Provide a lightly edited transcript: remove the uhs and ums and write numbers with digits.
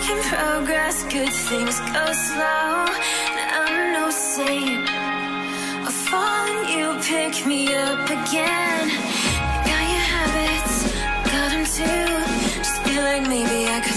making progress, good things go slow. And I'm no saint. I fall and you pick me up again. You got your habits, got them too. Just feel like maybe I could